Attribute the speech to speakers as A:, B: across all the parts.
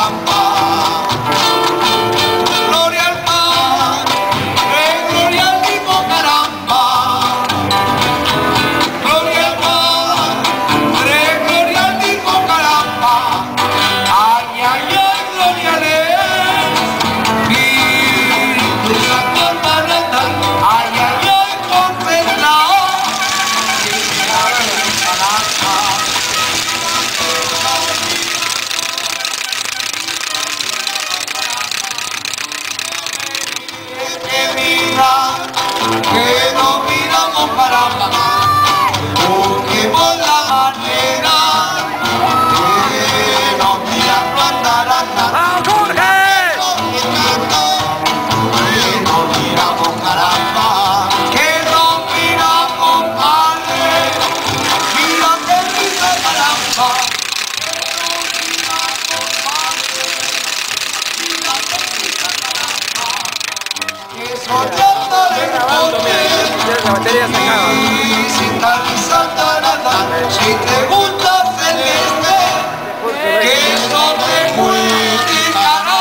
A: caramba. Gloria al Padre, gloria al Hijo, caramba. Gloria al Padre, gloria al Hijo, caramba. Ay, ay, ay, gloria a Él. Espíritu Santo Maranatha. Ay, ay, ay, concentrado. Que no miramos caramba, busquemos la manera que nos mirando andar, andar. Que no miramos caramba, que no miramos padre, mira que risa caramba. Que soñando de
B: La batería se acaba.
A: y sin camiseta nada, si te gusta celeste, que eso te multiplicará.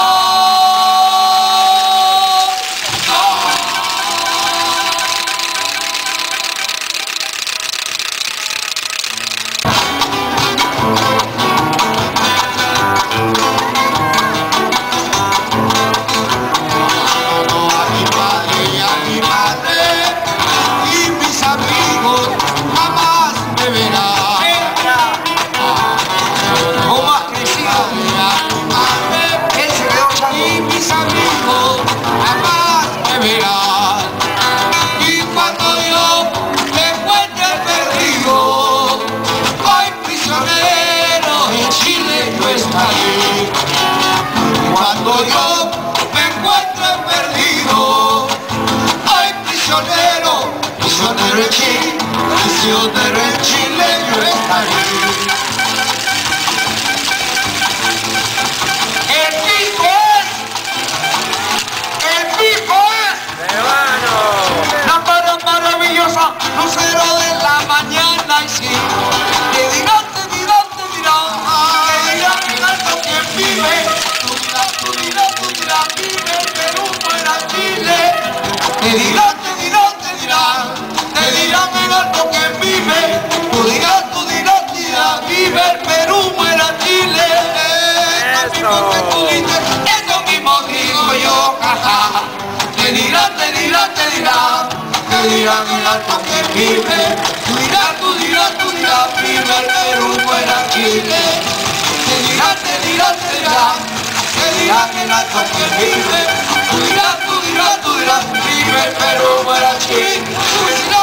A: Cuando yo me encuentre perdido, ay prisionero, prisionero en Chile, prisionero en Chile yo estaré. El pico es, lámpara maravillosa, lucero de la mañana y sí, te dirá, te dirá, te dirá, te dirá que alto quien vive. Vive el Perú fuera Chile. Te dirá, te dirá, te dirá, te dirá mi alto que vive. Tú dirás, vive el Perú fuera Chile. Esto mismo que tú dices, eso mismo digo yo, jaja. Te dirá, te dirá, te dirá, te dirá mi alto que vive. Tú dirás, vive el Perú fuera Chile. Te dirá, te dirá, te dirá. Que dirá que alto que vive, tú dirás, vive el Perú fuera Chile.